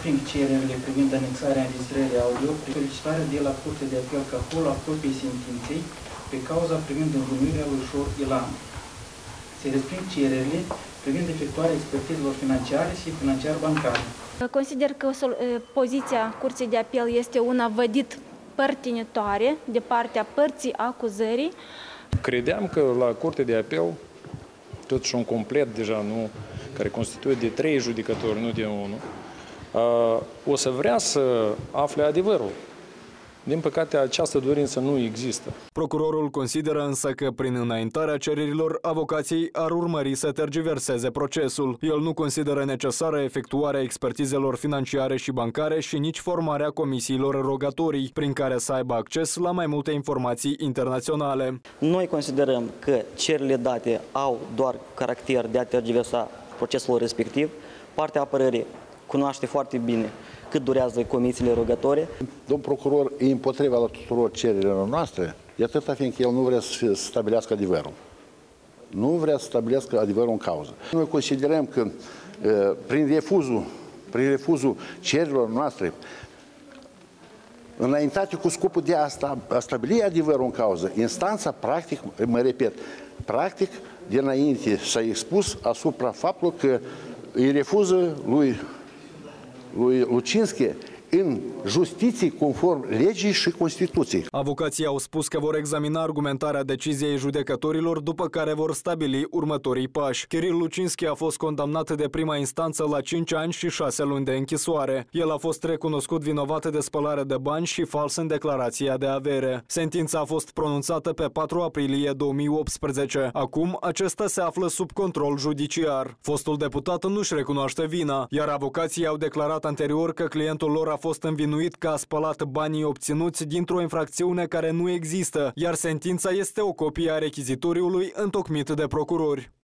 resping cererile privind anexarea înregistrării audio prin solicitarea de la Curtea de Apel Cahul a copiei sentinței pe cauza privind învinuirea lui Șor Ilan. Se resping cererile privind efectuarea expertizelor financiare și financiar-bancare. Consider că poziția Curții de Apel este una vădit părtinitoare de partea părții acuzării. Credeam că la Curtea de Apel, totuși un complet deja, nu, care constituie de 3 judecători, nu de 1, o să vrea să afle adevărul. Din păcate, această dorință nu există. Procurorul consideră însă că prin înaintarea cererilor, avocații ar urmări să tergiverseze procesul. El nu consideră necesară efectuarea expertizelor financiare și bancare și nici formarea comisiilor rogatorii, prin care să aibă acces la mai multe informații internaționale. Noi considerăm că cererile date au doar caracter de a tergiversa procesul respectiv. Partea apărării cunoaște foarte bine cât durează comisiile rogatorii. Domnul procuror e împotriva la tuturor cererilor noastre, de atâta fiindcă el nu vrea să stabilească adevărul. Nu vrea să stabilească adevărul în cauză. Noi considerăm că prin refuzul cererilor noastre, înaintate cu scopul de a stabili adevărul în cauză, instanța, practic, mă repet, practic, dinainte s-a expus asupra faptului că îi refuză lui Lucinski în justiție conform legii și Constituției. Avocații au spus că vor examina argumentarea deciziei judecătorilor, după care vor stabili următorii pași. Kiril Lucinski a fost condamnat de prima instanță la 5 ani și 6 luni de închisoare. El a fost recunoscut vinovat de spălare de bani și fals în declarația de avere. Sentința a fost pronunțată pe 4 aprilie 2018. Acum, acesta se află sub control judiciar. Fostul deputat nu-și recunoaște vina, iar avocații au declarat anterior că clientul lor a fost învinuit că a spălat banii obținuți dintr-o infracțiune care nu există, iar sentința este o copie a rechizitoriului întocmit de procurori.